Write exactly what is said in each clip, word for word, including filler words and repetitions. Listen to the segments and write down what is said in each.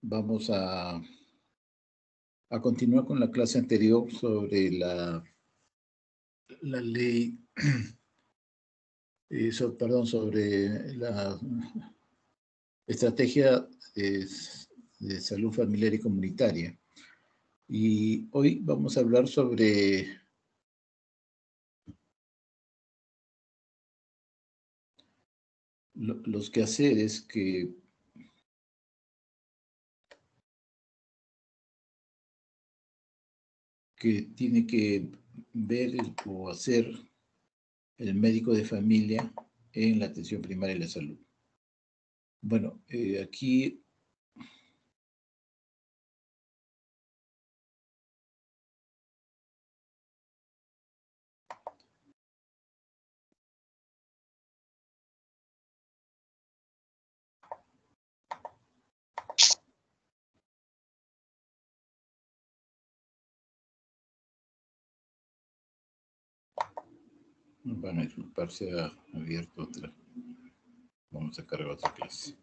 Vamos a, a continuar con la clase anterior sobre la, la ley, eh, so, perdón, sobre la estrategia de, de salud familiar y comunitaria. Y hoy vamos a hablar sobre lo, los quehaceres que que tiene que ver o hacer el médico de familia en la atención primaria de la salud. Bueno, eh, aquí van a disculpar, se ha abierto otra. Vamos a cargar otra clase.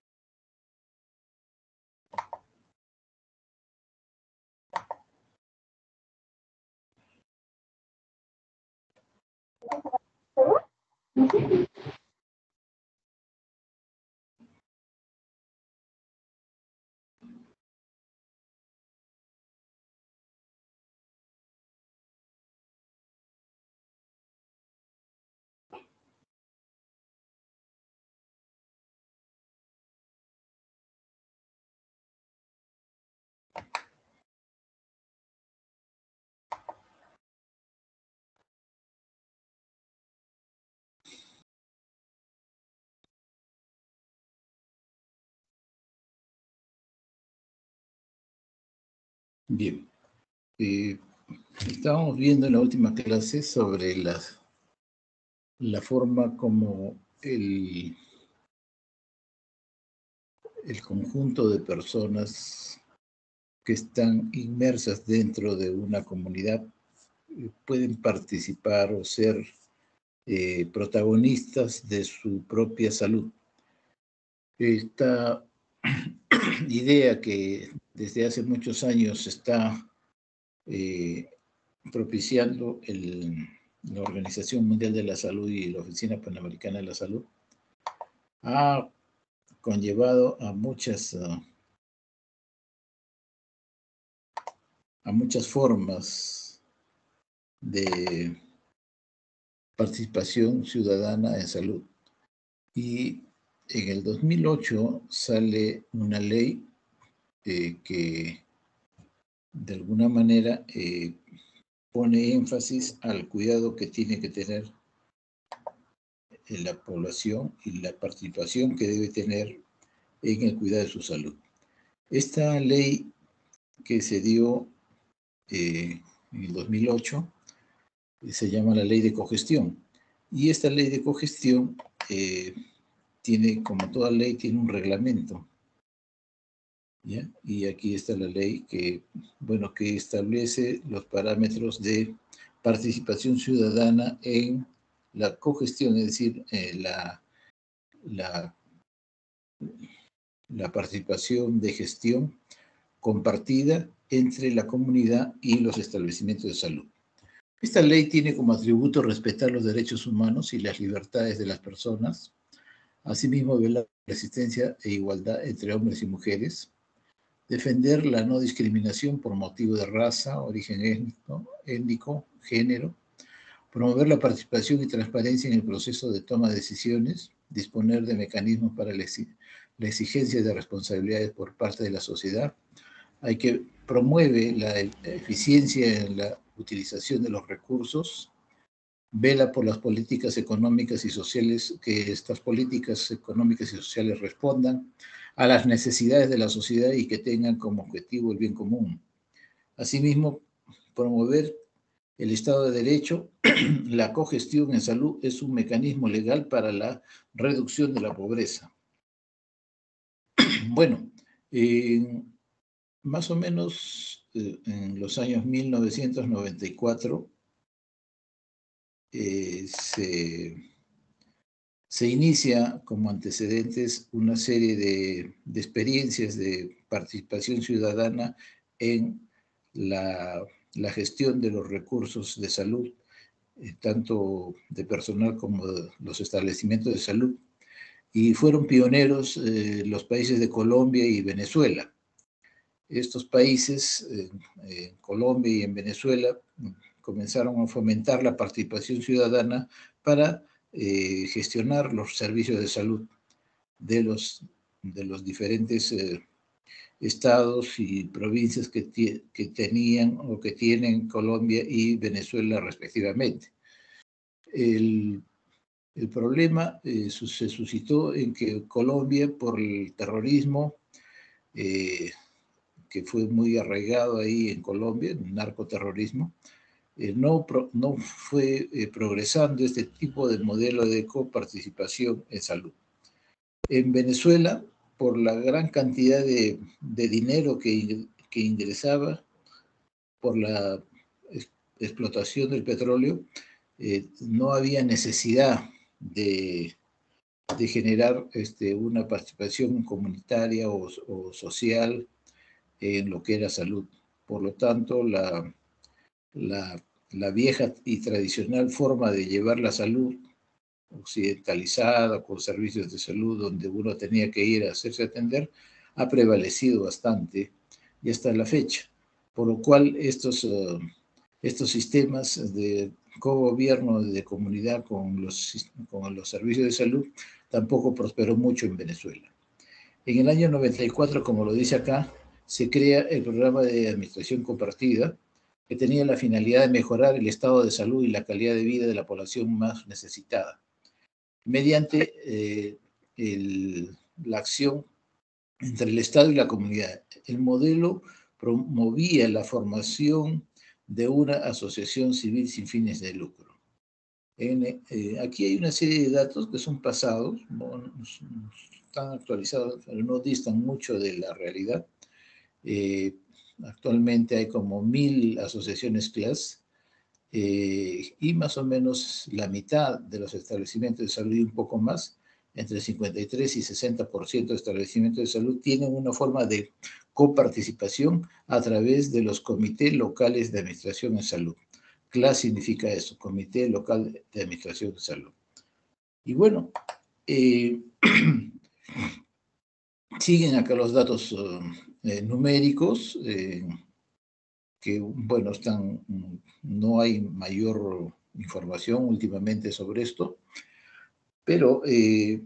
Bien, eh, estábamos viendo en la última clase sobre las, la forma como el, el conjunto de personas que están inmersas dentro de una comunidad eh, pueden participar o ser eh, protagonistas de su propia salud. Esta idea que desde hace muchos años está eh, propiciando el, la Organización Mundial de la Salud y la Oficina Panamericana de la Salud ha conllevado a muchas, uh, a muchas formas de participación ciudadana en salud. Y en el dos mil ocho sale una ley eh, que de alguna manera eh, pone énfasis al cuidado que tiene que tener en la población y la participación que debe tener en el cuidado de su salud. Esta ley que se dio eh, en el dos mil ocho eh, se llama la ley de cogestión. Y esta ley de cogestión eh, tiene, como toda ley, tiene un reglamento. ¿Ya? Y aquí está la ley que, bueno, que establece los parámetros de participación ciudadana en la cogestión, es decir, eh, la, la, la participación de gestión compartida entre la comunidad y los establecimientos de salud. Esta ley tiene como atributo respetar los derechos humanos y las libertades de las personas, asimismo velar por la existencia e igualdad entre hombres y mujeres, defender la no discriminación por motivo de raza, origen étnico, étnico, género, promover la participación y transparencia en el proceso de toma de decisiones, disponer de mecanismos para la exigencia de responsabilidades por parte de la sociedad. Hay que promueve la eficiencia en la utilización de los recursos, vela por las políticas económicas y sociales, que estas políticas económicas y sociales respondan a las necesidades de la sociedad y que tengan como objetivo el bien común. Asimismo, promover el Estado de Derecho, la cogestión en salud es un mecanismo legal para la reducción de la pobreza. Bueno, eh, más o menos eh, en los años mil novecientos noventa y cuatro eh, se, Se inicia como antecedentes una serie de, de experiencias de participación ciudadana en la, la gestión de los recursos de salud, eh, tanto de personal como de los establecimientos de salud, y fueron pioneros eh, los países de Colombia y Venezuela. Estos países, eh, en Colombia y en Venezuela, comenzaron a fomentar la participación ciudadana para eh, gestionar los servicios de salud de los, de los diferentes eh, estados y provincias que, que tenían o que tienen Colombia y Venezuela respectivamente. El, el problema eh, se suscitó en que Colombia, por el terrorismo, eh, que fue muy arraigado ahí en Colombia, el narcoterrorismo, eh, no, pro, no fue eh, progresando este tipo de modelo de coparticipación en salud. En Venezuela, por la gran cantidad de, de dinero que, que ingresaba por la es, explotación del petróleo, eh, no había necesidad de, de generar este, una participación comunitaria o, o social en lo que era salud. Por lo tanto, la, la, la vieja y tradicional forma de llevar la salud occidentalizada, con servicios de salud donde uno tenía que ir a hacerse atender, ha prevalecido bastante y hasta la fecha. Por lo cual estos, uh, estos sistemas de cogobierno de comunidad con los, con los servicios de salud tampoco prosperó mucho en Venezuela. En el año noventa y cuatro, como lo dice acá, se crea el programa de administración compartida, que tenía la finalidad de mejorar el estado de salud y la calidad de vida de la población más necesitada, mediante eh, el, la acción entre el Estado y la comunidad. El modelo promovía la formación de una asociación civil sin fines de lucro. En, eh, aquí hay una serie de datos que son pasados, no, no están actualizados, pero no distan mucho de la realidad. Eh, actualmente hay como mil asociaciones CLAS, eh, y más o menos la mitad de los establecimientos de salud y un poco más, entre cincuenta y tres y sesenta por ciento de establecimientos de salud tienen una forma de coparticipación a través de los comités locales de administración en salud. CLAS significa eso, Comité Local de Administración de Salud. Y bueno, eh, siguen acá los datos eh, numéricos, eh, que, bueno, están, no hay mayor información últimamente sobre esto, pero eh,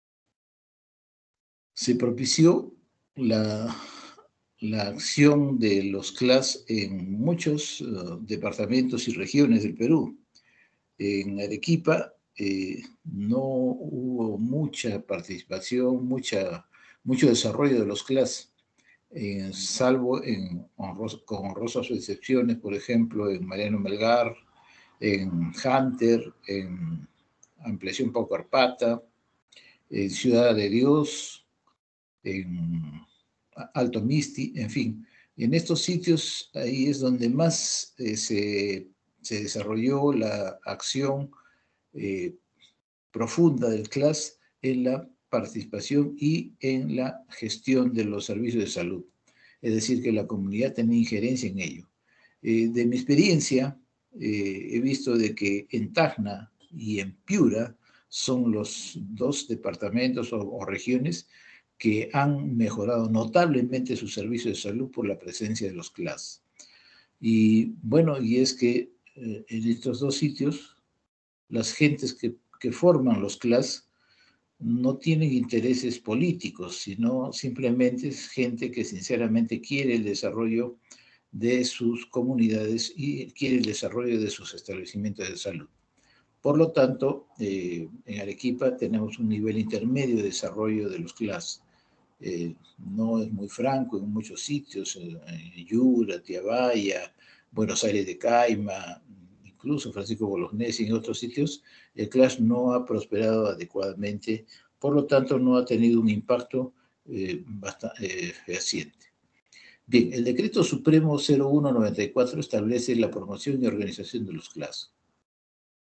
se propició la, la acción de los CLAS en muchos uh, departamentos y regiones del Perú. En Arequipa eh, no hubo mucha participación, mucha, mucho desarrollo de los CLAS, eh, salvo en honros, con honrosas excepciones, por ejemplo, en Mariano Melgar, en Hunter, en Ampliación Paucarpata, en Ciudad de Dios, en Alto Misti, en fin. En estos sitios, ahí es donde más eh, se, se desarrolló la acción eh, profunda del CLAS en la participación y en la gestión de los servicios de salud. Es decir, que la comunidad tenía injerencia en ello. Eh, de mi experiencia, eh, he visto de que en Tacna y en Piura son los dos departamentos o, o regiones que han mejorado notablemente su servicio de salud por la presencia de los CLAS. Y bueno, y es que eh, en estos dos sitios, las gentes que, que forman los CLAS no tienen intereses políticos, sino simplemente es gente que sinceramente quiere el desarrollo de sus comunidades y quiere el desarrollo de sus establecimientos de salud. Por lo tanto, eh, en Arequipa tenemos un nivel intermedio de desarrollo de los CLAS. Eh, no es muy franco en muchos sitios, en Yura, Tiabaya, Buenos Aires de Caima, incluso Francisco Bolognesi y en otros sitios, el CLAS no ha prosperado adecuadamente, por lo tanto no ha tenido un impacto eh, bastante eh, fehaciente. Bien, el Decreto Supremo cero uno noventa y cuatro establece la promoción y organización de los CLAS.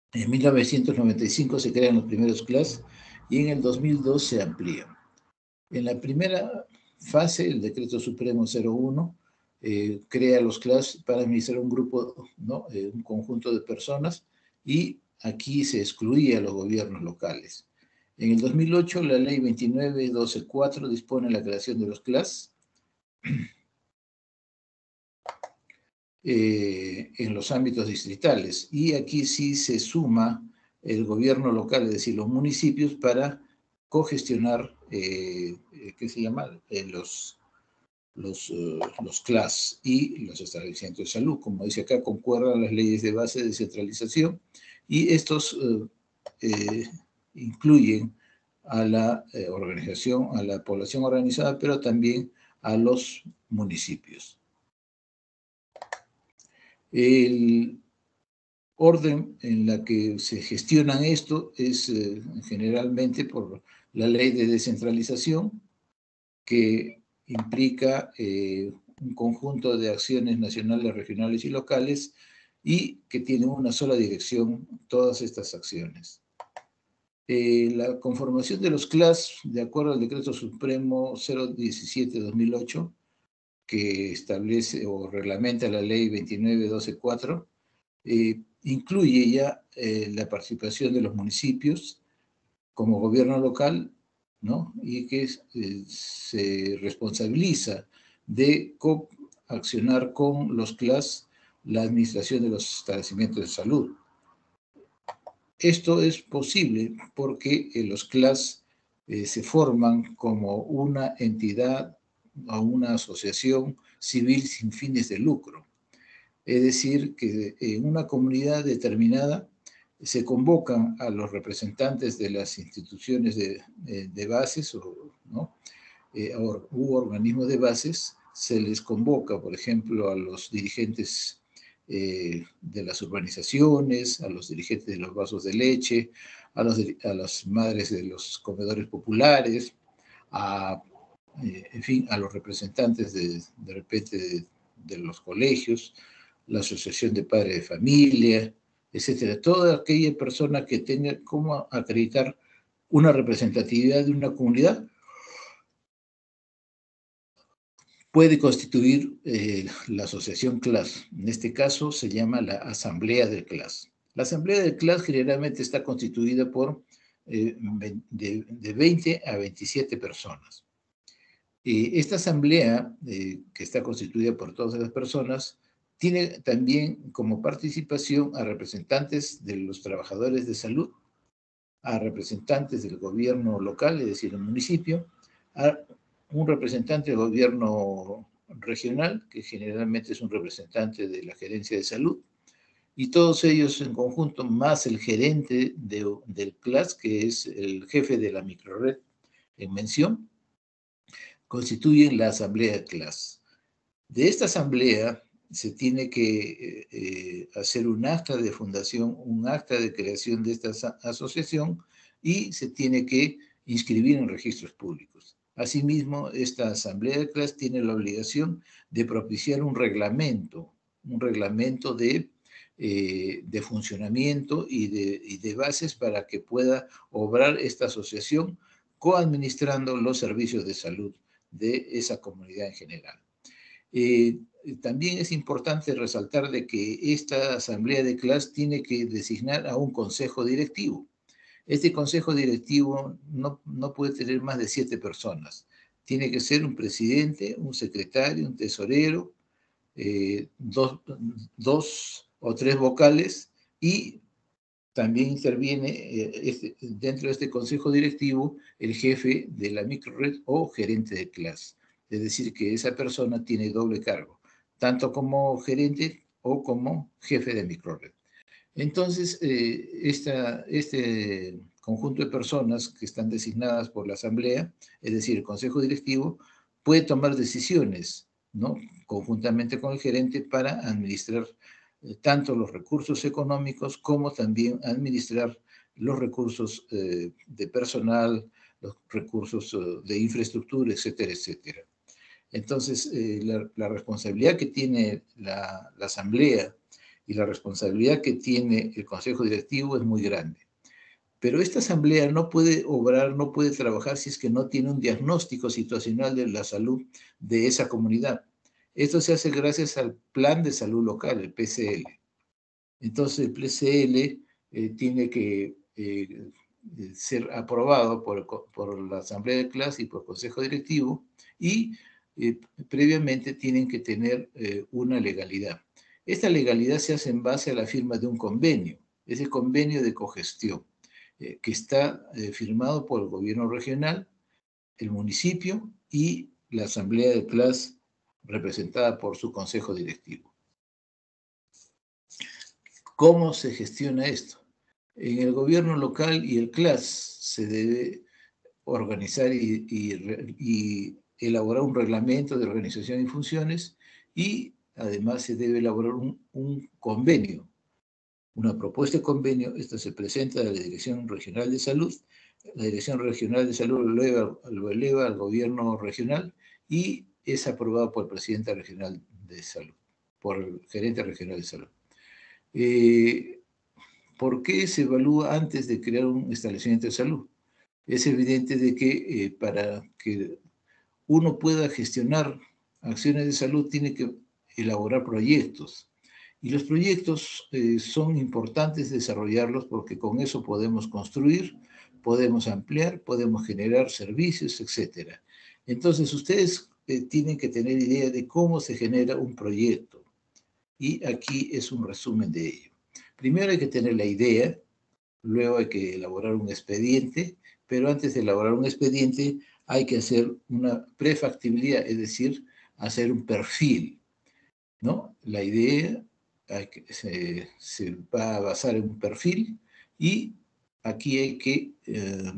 En mil novecientos noventa y cinco se crean los primeros C L A S y en el dos mil dos se amplían. En la primera fase, el Decreto Supremo cero uno eh, crea los C L A S para administrar un grupo, ¿no? eh, un conjunto de personas, y aquí se excluía a los gobiernos locales. En el dos mil ocho, la Ley veintinueve mil doscientos cuatro dispone la creación de los C L A S eh, en los ámbitos distritales, y aquí sí se suma el gobierno local, es decir, los municipios, para cogestionar, eh, ¿qué se llama?, eh, los, los, uh, los C L A S y los establecimientos de salud. Como dice acá, concuerdan las leyes de base de descentralización, y estos uh, eh, incluyen a la eh, organización, a la población organizada, pero también a los municipios. El orden en la que se gestionan esto es eh, generalmente por la ley de descentralización, que implica eh, un conjunto de acciones nacionales, regionales y locales, y que tienen una sola dirección todas estas acciones. Eh, la conformación de los C L A S, de acuerdo al Decreto Supremo cero diecisiete guión dos mil ocho, que establece o reglamenta la Ley veintinueve mil doscientos cuatro, eh, incluye ya eh, la participación de los municipios como gobierno local, ¿no? Y que eh, se responsabiliza de coaccionar con los C L A S la administración de los establecimientos de salud. Esto es posible porque eh, los C L A S eh, se forman como una entidad o una asociación civil sin fines de lucro. Es decir, que en una comunidad determinada se convocan a los representantes de las instituciones de, de, de bases o, ¿no? eh, or, u organismos de bases, se les convoca, por ejemplo, a los dirigentes eh, de las urbanizaciones, a los dirigentes de los vasos de leche, a, los, a las madres de los comedores populares, a, eh, en fin, a los representantes de, de repente de, de los colegios, la asociación de padres de familia, etcétera. Toda aquella persona que tenga cómo acreditar una representatividad de una comunidad puede constituir eh, la asociación C L A S. En este caso se llama la asamblea del C L A S. La asamblea del C L A S generalmente está constituida por eh, de, de veinte a veintisiete personas. Eh, esta asamblea, eh, que está constituida por todas las personas, tiene también como participación a representantes de los trabajadores de salud, a representantes del gobierno local, es decir, el municipio, a un representante del gobierno regional, que generalmente es un representante de la gerencia de salud, y todos ellos en conjunto, más el gerente de, del C L A S, que es el jefe de la microred en mención, constituyen la asamblea de C L A S. De esta asamblea se tiene que eh, hacer un acta de fundación, un acta de creación de esta asociación, y se tiene que inscribir en registros públicos. Asimismo, esta asamblea de C L A S tiene la obligación de propiciar un reglamento, un reglamento de, eh, de funcionamiento y de, y de bases para que pueda obrar esta asociación coadministrando los servicios de salud de esa comunidad en general. Eh, también es importante resaltar de que esta asamblea de C L A S tiene que designar a un consejo directivo. Este consejo directivo no, no puede tener más de siete personas. Tiene que ser un presidente, un secretario, un tesorero, eh, dos, dos o tres vocales, y también interviene eh, este, dentro de este consejo directivo el jefe de la microred o gerente de C L A S. Es decir, que esa persona tiene doble cargo, tanto como gerente o como jefe de microred. Entonces, eh, esta, este conjunto de personas que están designadas por la asamblea, es decir, el consejo directivo, puede tomar decisiones, ¿no?, conjuntamente con el gerente para administrar eh, tanto los recursos económicos como también administrar los recursos eh, de personal, los recursos eh, de infraestructura, etcétera, etcétera. Entonces, eh, la, la responsabilidad que tiene la, la asamblea y la responsabilidad que tiene el Consejo Directivo es muy grande. Pero esta asamblea no puede obrar, no puede trabajar si es que no tiene un diagnóstico situacional de la salud de esa comunidad. Esto se hace gracias al Plan de Salud Local, el P C L. Entonces, el P C L eh, tiene que eh, ser aprobado por, por la Asamblea de Clase y por el Consejo Directivo y eh, previamente tienen que tener eh, una legalidad. Esta legalidad se hace en base a la firma de un convenio, es el convenio de cogestión, eh, que está eh, firmado por el gobierno regional, el municipio y la Asamblea de Clase representada por su Consejo Directivo. ¿Cómo se gestiona esto? En el gobierno local y el C L A S se debe organizar y, y, y elaborar un reglamento de organización y funciones y además se debe elaborar un, un convenio, una propuesta de convenio. Esta se presenta a la Dirección Regional de Salud, la Dirección Regional de Salud lo eleva, lo eleva al gobierno regional y es aprobado por el presidente regional de salud, por el gerente regional de salud. Eh, ¿Por qué se evalúa antes de crear un establecimiento de salud? Es evidente de que eh, para que uno pueda gestionar acciones de salud tiene que elaborar proyectos. Y los proyectos eh, son importantes desarrollarlos porque con eso podemos construir, podemos ampliar, podemos generar servicios, etcétera. Entonces, ustedes eh, tienen que tener idea de cómo se genera un proyecto. Y aquí es un resumen de ello. Primero hay que tener la idea, luego hay que elaborar un expediente, pero antes de elaborar un expediente hay que hacer una prefactibilidad, es decir, hacer un perfil, ¿no? La idea hay que, se, se va a basar en un perfil y aquí hay que eh,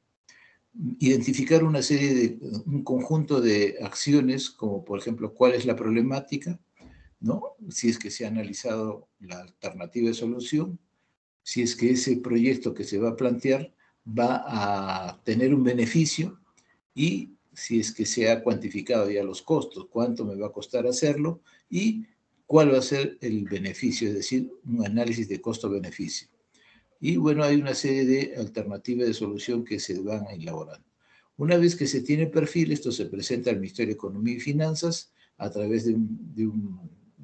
identificar una serie de, un conjunto de acciones, como por ejemplo, cuál es la problemática, ¿no? Si es que se ha analizado la alternativa de solución, si es que ese proyecto que se va a plantear va a tener un beneficio y si es que se ha cuantificado ya los costos, cuánto me va a costar hacerlo y cuál va a ser el beneficio, es decir, un análisis de costo-beneficio. Y bueno, hay una serie de alternativas de solución que se van elaborando. Una vez que se tiene perfil, esto se presenta al Ministerio de Economía y Finanzas a través de un, de un,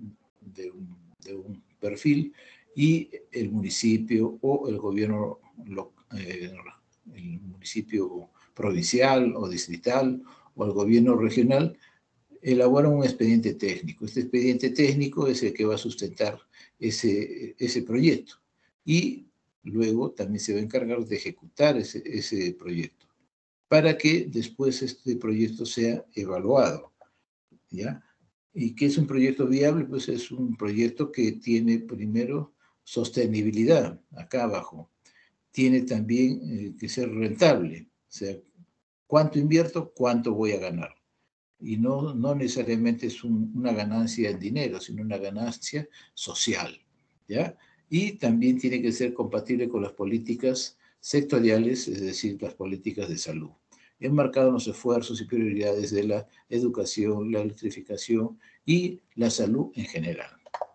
de un, de un perfil y el municipio o el gobierno, eh, el municipio provincial o distrital o el gobierno regional elabora un expediente técnico. Este expediente técnico es el que va a sustentar ese, ese proyecto y luego también se va a encargar de ejecutar ese, ese proyecto para que después este proyecto sea evaluado, ¿ya? ¿Y qué es un proyecto viable? Pues es un proyecto que tiene primero sostenibilidad, acá abajo. Tiene también eh, que ser rentable, o sea, ¿cuánto invierto? ¿Cuánto voy a ganar? Y no, no necesariamente es un, una ganancia en dinero, sino una ganancia social, ¿ya? Y también tiene que ser compatible con las políticas sectoriales, es decir, las políticas de salud. Enmarcado en los esfuerzos y prioridades de la educación, la electrificación y la salud en general.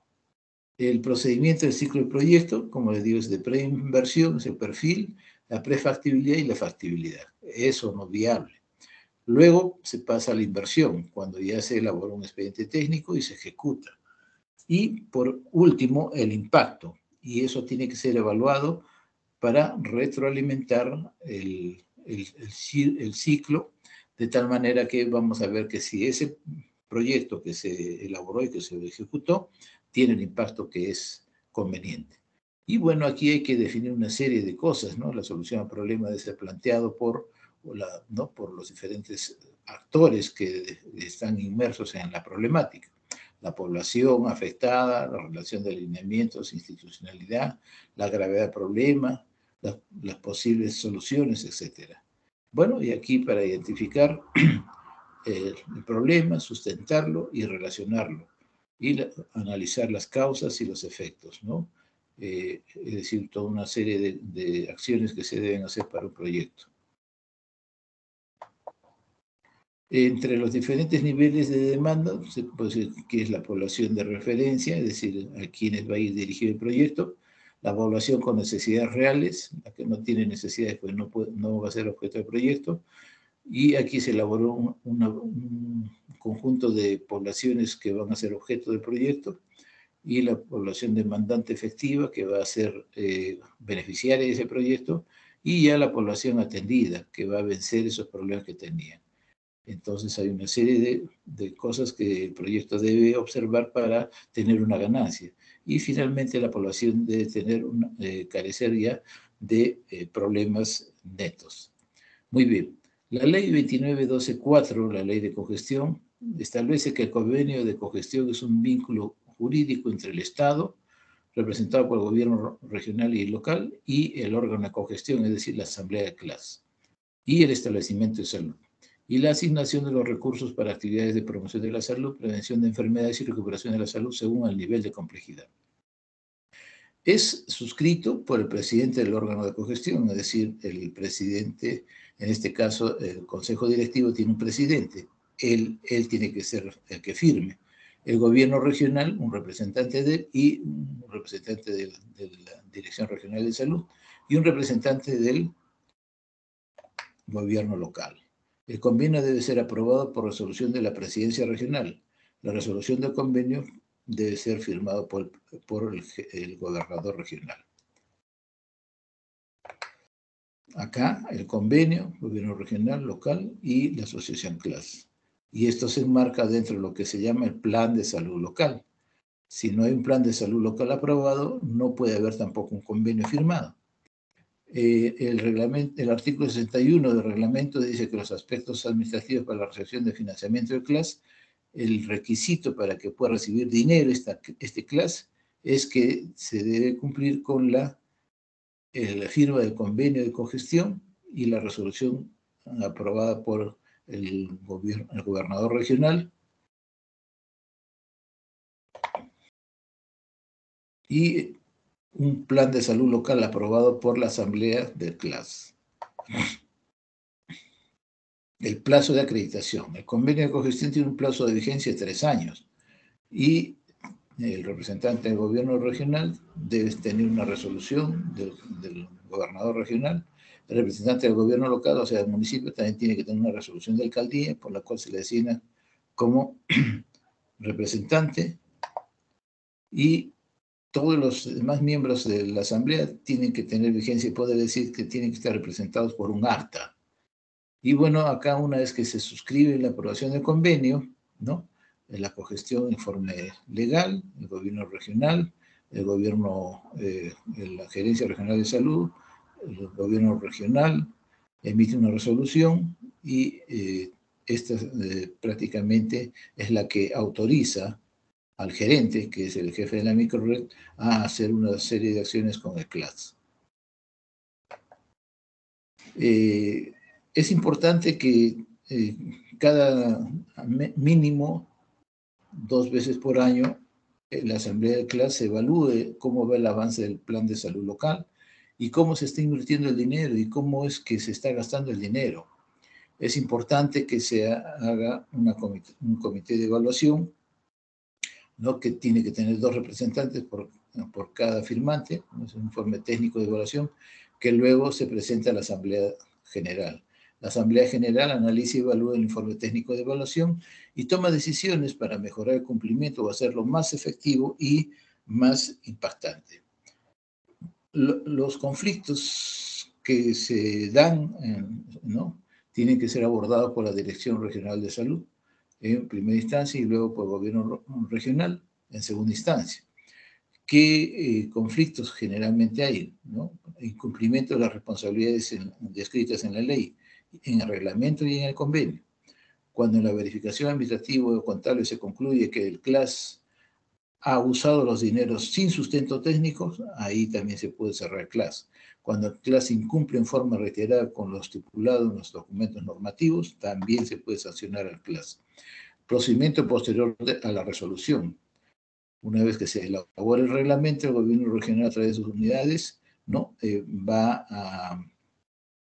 El procedimiento del ciclo de proyecto, como les digo, es de preinversión, es el perfil, la prefactibilidad y la factibilidad. Eso no es viable. Luego se pasa a la inversión, cuando ya se elabora un expediente técnico y se ejecuta. Y por último, el impacto. Y eso tiene que ser evaluado para retroalimentar el, el, el, el ciclo, de tal manera que vamos a ver que si ese proyecto que se elaboró y que se ejecutó tiene el impacto que es conveniente. Y bueno, aquí hay que definir una serie de cosas, ¿no? La solución al problema debe ser planteado por, la, ¿no? por los diferentes actores que están inmersos en la problemática. La población afectada, la relación de alineamientos, institucionalidad, la gravedad del problema, las, las posibles soluciones, etcétera. Bueno, y aquí para identificar el, el problema, sustentarlo y relacionarlo, y la, analizar las causas y los efectos, ¿no? Eh, es decir, toda una serie de, de acciones que se deben hacer para un proyecto. Entre los diferentes niveles de demanda, se puede decir que es la población de referencia, es decir, a quienes va a ir dirigido el proyecto, la población con necesidades reales, la que no tiene necesidades, pues no, puede, no va a ser objeto del proyecto, y aquí se elaboró un, una, un conjunto de poblaciones que van a ser objeto del proyecto, y la población demandante efectiva, que va a ser eh, beneficiaria de ese proyecto, y ya la población atendida, que va a vencer esos problemas que tenía. Entonces hay una serie de, de cosas que el proyecto debe observar para tener una ganancia. Y finalmente la población debe tener una, eh, carecer ya de eh, problemas netos. Muy bien. La ley veintinueve doce cuatro, la ley de cogestión, establece que el convenio de cogestión es un vínculo jurídico entre el Estado, representado por el gobierno regional y local, y el órgano de cogestión, es decir, la asamblea de clase, y el establecimiento de salud, y la asignación de los recursos para actividades de promoción de la salud, prevención de enfermedades y recuperación de la salud según el nivel de complejidad. Es suscrito por el presidente del órgano de cogestión, es decir, el presidente, en este caso el consejo directivo tiene un presidente, él, él tiene que ser el que firme. El gobierno regional, un representante de él, y un representante de, de la Dirección Regional de Salud, y un representante del gobierno local. El convenio debe ser aprobado por resolución de la presidencia regional. La resolución del convenio debe ser firmado por, por el, el gobernador regional. Acá el convenio, gobierno regional, local y la asociación clase. Y esto se enmarca dentro de lo que se llama el plan de salud local. Si no hay un plan de salud local aprobado, no puede haber tampoco un convenio firmado. Eh, el, reglamento, el artículo sesenta y uno del reglamento dice que los aspectos administrativos para la recepción de financiamiento del clase, el requisito para que pueda recibir dinero esta, este clase es que se debe cumplir con la, eh, la firma del convenio de cogestión y la resolución aprobada por el, gobierno, el gobernador regional y un plan de salud local aprobado por la asamblea del clase. El plazo de acreditación. El convenio de cogestión tiene un plazo de vigencia de tres años y el representante del gobierno regional debe tener una resolución del, del gobernador regional. El representante del gobierno local, o sea, del municipio, también tiene que tener una resolución de alcaldía por la cual se le designa como representante, y todos los demás miembros de la asamblea tienen que tener vigencia y poder decir que tienen que estar representados por un acta. Y bueno, acá una vez que se suscribe la aprobación del convenio, ¿no? La cogestión, informe legal, el gobierno regional, el gobierno, eh, la gerencia regional de salud, el gobierno regional emite una resolución y eh, esta eh, prácticamente es la que autoriza al gerente, que es el jefe de la microred, a hacer una serie de acciones con el clase. Eh, es importante que eh, cada mínimo dos veces por año eh, la asamblea de clase evalúe cómo va el avance del plan de salud local y cómo se está invirtiendo el dinero y cómo es que se está gastando el dinero. Es importante que se haga una comité, un comité de evaluación, ¿no? Que tiene que tener dos representantes por, por cada firmante, es un informe técnico de evaluación, que luego se presenta a la Asamblea General. La Asamblea General analiza y evalúa el informe técnico de evaluación y toma decisiones para mejorar el cumplimiento o hacerlo más efectivo y más impactante. Los conflictos que se dan, ¿no? Tienen que ser abordados por la Dirección Regional de Salud en primera instancia y luego por el gobierno regional en segunda instancia. ¿Qué eh, conflictos generalmente hay? ¿No? Incumplimiento de las responsabilidades en, descritas en la ley, en el reglamento y en el convenio. Cuando en la verificación administrativa o contable se concluye que el clase ha usado los dineros sin sustento técnico, ahí también se puede cerrar el clase. Cuando el clase incumple en forma reiterada con lo estipulado en los documentos normativos, también se puede sancionar al clase. Procedimiento posterior a la resolución. Una vez que se elabora el reglamento, el gobierno regional a través de sus unidades, ¿no? Eh, va a,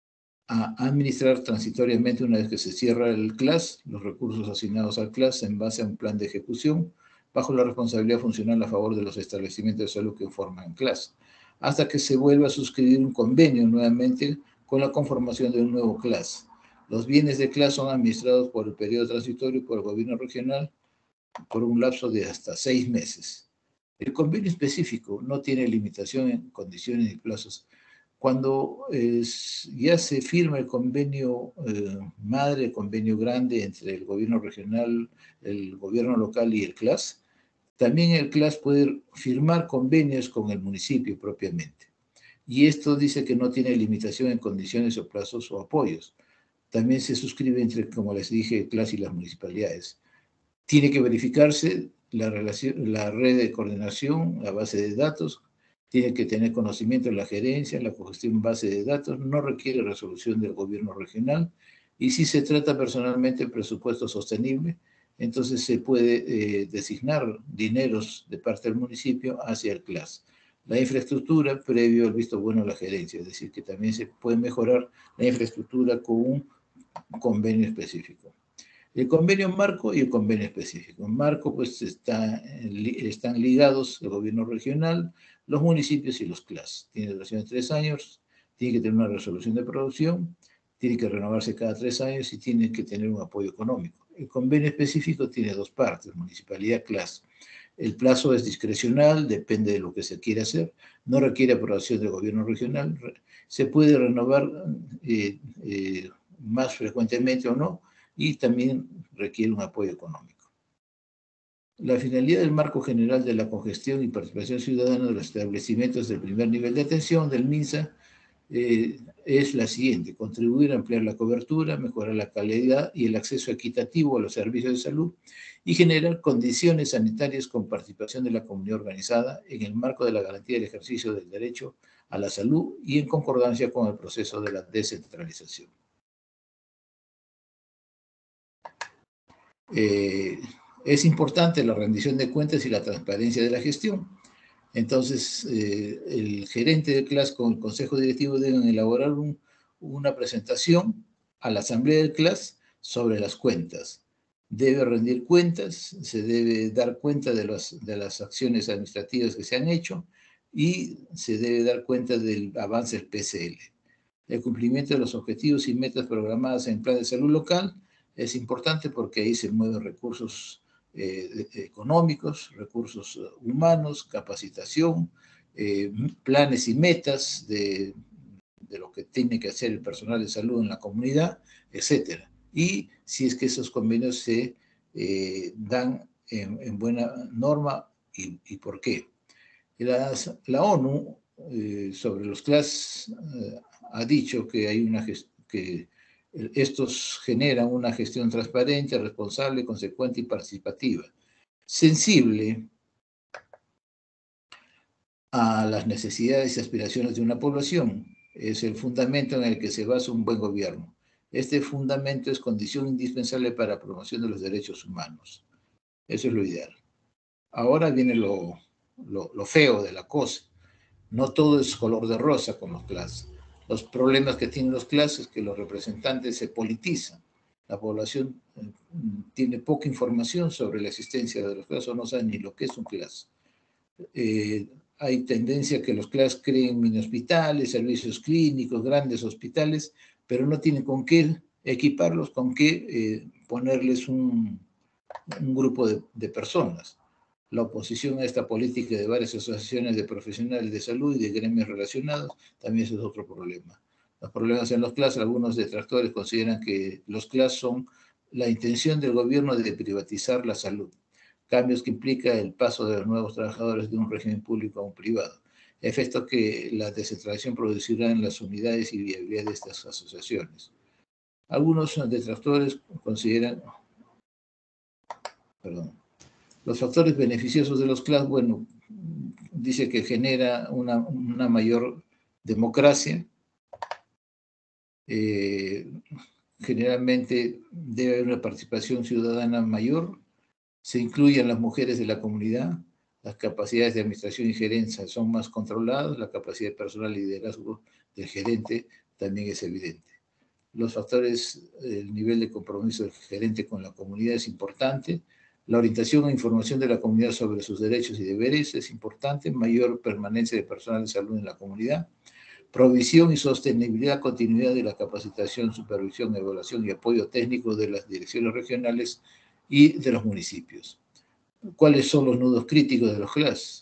a administrar transitoriamente una vez que se cierra el C L A S, los recursos asignados al C L A S en base a un plan de ejecución, bajo la responsabilidad funcional a favor de los establecimientos de salud que forman C L A S, hasta que se vuelva a suscribir un convenio nuevamente con la conformación de un nuevo C L A S. Los bienes de C L A S son administrados por el periodo transitorio por el gobierno regional por un lapso de hasta seis meses. El convenio específico no tiene limitación en condiciones y plazos. Cuando es, ya se firma el convenio eh, madre, el convenio grande entre el gobierno regional, el gobierno local y el C L A S, también el C L A S puede firmar convenios con el municipio propiamente. Y esto dice que no tiene limitación en condiciones o plazos o apoyos. También se suscribe entre, como les dije, el C L A S y las municipalidades. Tiene que verificarse la, relación, la red de coordinación, la base de datos, tiene que tener conocimiento de la gerencia, la cogestión base de datos, no requiere resolución del gobierno regional, y si se trata personalmente de presupuesto sostenible, entonces se puede eh, designar dineros de parte del municipio hacia el C L A S. La infraestructura, previo al visto bueno de la gerencia, es decir, que también se puede mejorar la infraestructura con un convenio específico. El convenio marco y el convenio específico. En marco, pues, está, están ligados el gobierno regional, los municipios y los C L A S. Tiene duración de tres años, tiene que tener una resolución de producción, tiene que renovarse cada tres años y tiene que tener un apoyo económico. El convenio específico tiene dos partes, municipalidad, C L A S. El plazo es discrecional, depende de lo que se quiera hacer, no requiere aprobación del gobierno regional, se puede renovar eh, eh, más frecuentemente o no, y también requiere un apoyo económico. La finalidad del marco general de la congestión y participación ciudadana de los establecimientos del primer nivel de atención del MINSA eh, es la siguiente: contribuir a ampliar la cobertura, mejorar la calidad y el acceso equitativo a los servicios de salud y generar condiciones sanitarias con participación de la comunidad organizada en el marco de la garantía del ejercicio del derecho a la salud y en concordancia con el proceso de la descentralización. Eh, es importante la rendición de cuentas y la transparencia de la gestión. Entonces, eh, el gerente de C L A S con el consejo directivo deben elaborar un, una presentación a la asamblea del C L A S sobre las cuentas. Debe rendir cuentas, se debe dar cuenta de, los, de las acciones administrativas que se han hecho y se debe dar cuenta del avance del P C L. El cumplimiento de los objetivos y metas programadas en el plan de salud local es importante porque ahí se mueven recursos eh, económicos, recursos humanos, capacitación, eh, planes y metas de, de lo que tiene que hacer el personal de salud en la comunidad, etcétera. Y si es que esos convenios se eh, dan en, en buena norma y, y por qué. La, la ONU eh, sobre los C L A S eh, ha dicho que hay una que estos generan una gestión transparente, responsable, consecuente y participativa, sensible a las necesidades y aspiraciones de una población. Es el fundamento en el que se basa un buen gobierno. Este fundamento es condición indispensable para la promoción de los derechos humanos. Eso es lo ideal. Ahora viene lo, lo, lo feo de la cosa. No todo es color de rosa con los C L A S. Los problemas que tienen los C L A S es que los representantes se politizan. La población tiene poca información sobre la existencia de los C L A S o no sabe ni lo que es un C L A S. Eh, hay tendencia a que los C L A S creen mini hospitales, servicios clínicos, grandes hospitales, pero no tienen con qué equiparlos, con qué eh, ponerles un, un grupo de, de personas. La oposición a esta política de varias asociaciones de profesionales de salud y de gremios relacionados, también eso es otro problema. Los problemas en los C L A S, algunos detractores consideran que los C L A S son la intención del gobierno de privatizar la salud, cambios que implica el paso de los nuevos trabajadores de un régimen público a un privado, efecto que la descentralización producirá en las unidades y viabilidad de estas asociaciones. Algunos detractores consideran, perdón, los factores beneficiosos de los C L A S, bueno, dice que genera una, una mayor democracia, eh, generalmente debe haber una participación ciudadana mayor, se incluyen las mujeres de la comunidad, las capacidades de administración y gerencia son más controladas, la capacidad personal y liderazgo del gerente también es evidente. Los factores, el nivel de compromiso del gerente con la comunidad es importante. La orientación e información de la comunidad sobre sus derechos y deberes es importante. Mayor permanencia de personal de salud en la comunidad. Provisión y sostenibilidad, continuidad de la capacitación, supervisión, evaluación y apoyo técnico de las direcciones regionales y de los municipios. ¿Cuáles son los nudos críticos de los C L A S?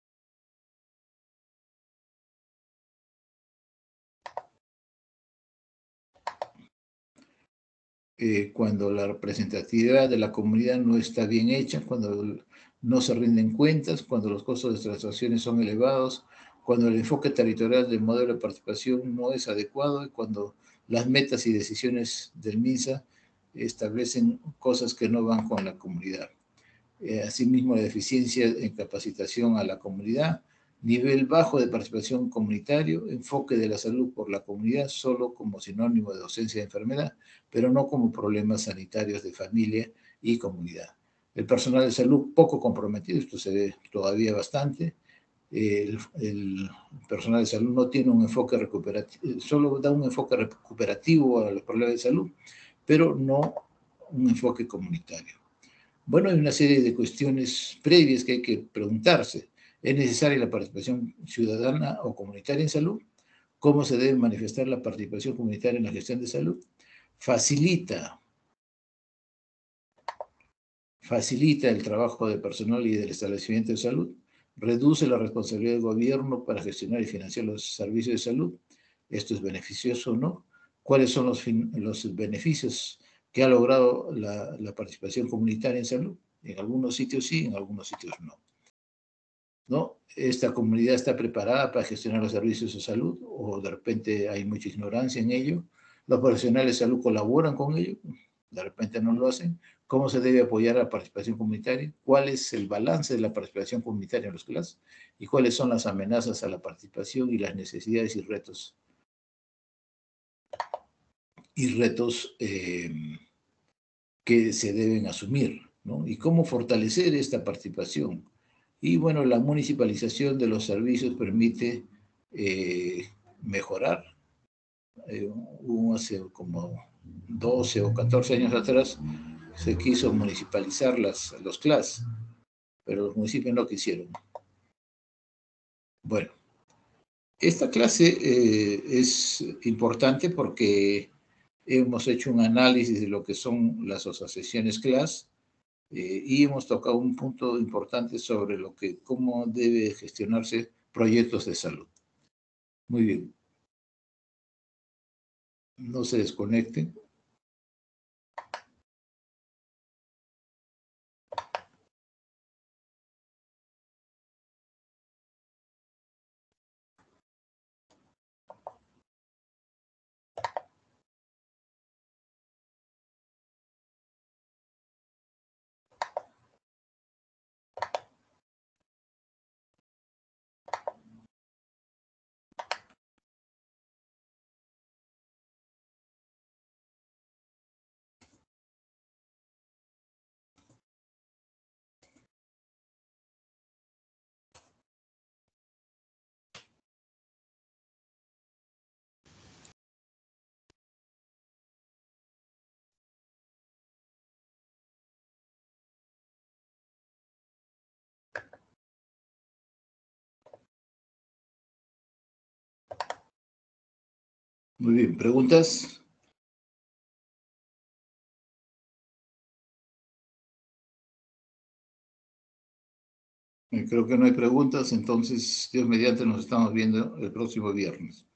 Eh, cuando la representatividad de la comunidad no está bien hecha, cuando no se rinden cuentas, cuando los costos de transacciones son elevados, cuando el enfoque territorial del modelo de participación no es adecuado y cuando las metas y decisiones del MINSA establecen cosas que no van con la comunidad. Eh, asimismo, la deficiencia en capacitación a la comunidad, nivel bajo de participación comunitario, enfoque de la salud por la comunidad solo como sinónimo de ausencia de enfermedad, pero no como problemas sanitarios de familia y comunidad. El personal de salud poco comprometido, esto se ve todavía bastante. El, el personal de salud no tiene un enfoque recuperativo, solo da un enfoque recuperativo a los problemas de salud, pero no un enfoque comunitario. Bueno, hay una serie de cuestiones previas que hay que preguntarse. ¿Es necesaria la participación ciudadana o comunitaria en salud? ¿Cómo se debe manifestar la participación comunitaria en la gestión de salud? Facilita, facilita el trabajo del personal y del establecimiento de salud. Reduce la responsabilidad del gobierno para gestionar y financiar los servicios de salud. ¿Esto es beneficioso o no? ¿Cuáles son los, los beneficios que ha logrado la, la participación comunitaria en salud? En algunos sitios sí, en algunos sitios no. ¿No? ¿Esta comunidad está preparada para gestionar los servicios de salud o de repente hay mucha ignorancia en ello? ¿Los profesionales de salud colaboran con ello? De repente no lo hacen. ¿Cómo se debe apoyar la participación comunitaria? ¿Cuál es el balance de la participación comunitaria en los C L A S? ¿Y cuáles son las amenazas a la participación y las necesidades y retos? Y retos eh, que se deben asumir, ¿no? Y cómo fortalecer esta participación. Y bueno, la municipalización de los servicios permite eh, mejorar. Eh, hace como doce o catorce años atrás se quiso municipalizar las, los C L A S, pero los municipios no quisieron. Bueno, esta clase eh, es importante porque hemos hecho un análisis de lo que son las asociaciones C L A S eh, y hemos tocado un punto importante sobre lo que, cómo debe gestionarse proyectos de salud. Muy bien. No se desconecten. Muy bien, ¿preguntas? Creo que no hay preguntas, entonces, Dios mediante, nos estamos viendo el próximo viernes.